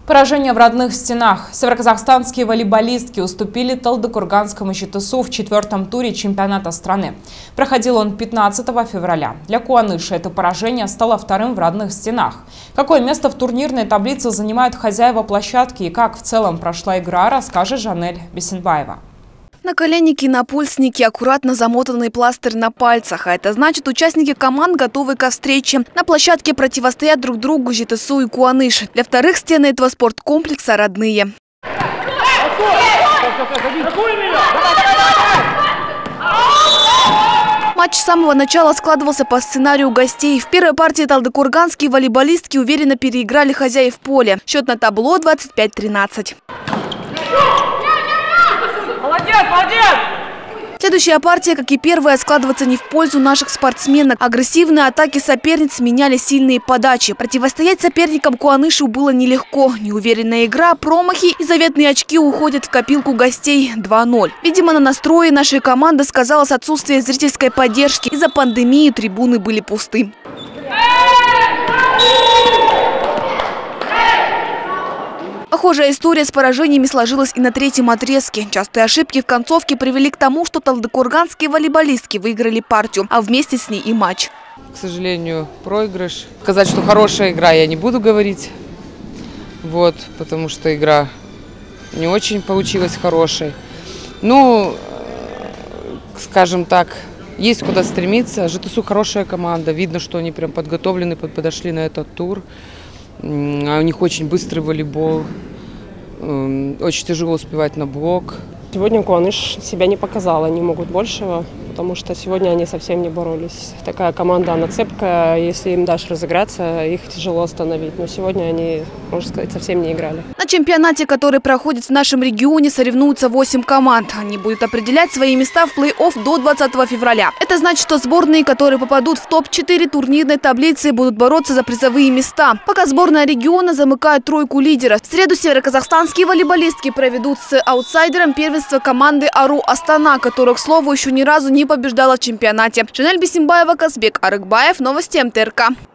Поражение в родных стенах. Североказахстанские волейболистки уступили Талдыкурганскому ЖТСу в четвертом туре чемпионата страны. Проходил он 15 февраля. Для Куаныши это поражение стало вторым в родных стенах. Какое место в турнирной таблице занимают хозяева площадки и как в целом прошла игра, расскажет Жанель Бесенбаева. Наколенники, напульсники, аккуратно замотанный пластырь на пальцах. А это значит, участники команд готовы ко встрече. На площадке противостоят друг другу ЖТСу и Куаныш. Для вторых стены этого спорткомплекса родные. Матч с самого начала складывался по сценарию гостей. В первой партии талдыкурганские волейболистки уверенно переиграли хозяев поля. Счет на табло 25-13. Молодец, молодец! Следующая партия, как и первая, складывается не в пользу наших спортсменок. Агрессивные атаки соперниц сменяли сильные подачи. Противостоять соперникам Куанышу было нелегко. Неуверенная игра, промахи и заветные очки уходят в копилку гостей 2-0. Видимо, на настрое нашей команды сказалось отсутствие зрительской поддержки. Из-за пандемии трибуны были пусты. Похожая история с поражениями сложилась и на третьем отрезке. Частые ошибки в концовке привели к тому, что талдыкурганские волейболистки выиграли партию, а вместе с ней и матч. К сожалению, проигрыш. Сказать, что хорошая игра, я не буду говорить, потому что игра не очень получилась хорошей. Ну, скажем так, есть куда стремиться. ЖТСу хорошая команда, видно, что они прям подготовлены, подошли на этот тур. У них очень быстрый волейбол, очень тяжело успевать на блок. Сегодня Куаныш себя не показала, они могут большего, потому что сегодня они совсем не боролись. Такая команда, она цепкая, если им дашь разыграться, их тяжело остановить. Но сегодня они, можно сказать, совсем не играли. На чемпионате, который проходит в нашем регионе, соревнуются 8 команд. Они будут определять свои места в плей-офф до 20 февраля. Это значит, что сборные, которые попадут в топ-4 турнирной таблицы, будут бороться за призовые места. Пока сборная региона замыкает тройку лидеров. В среду североказахстанские волейболистки проведут с аутсайдером первенства команды Ару Астана, которая, к слову, еще ни разу не побеждала в чемпионате. Жанель Бесенбаева, Казбек Арыкбаев. Новости МТРК.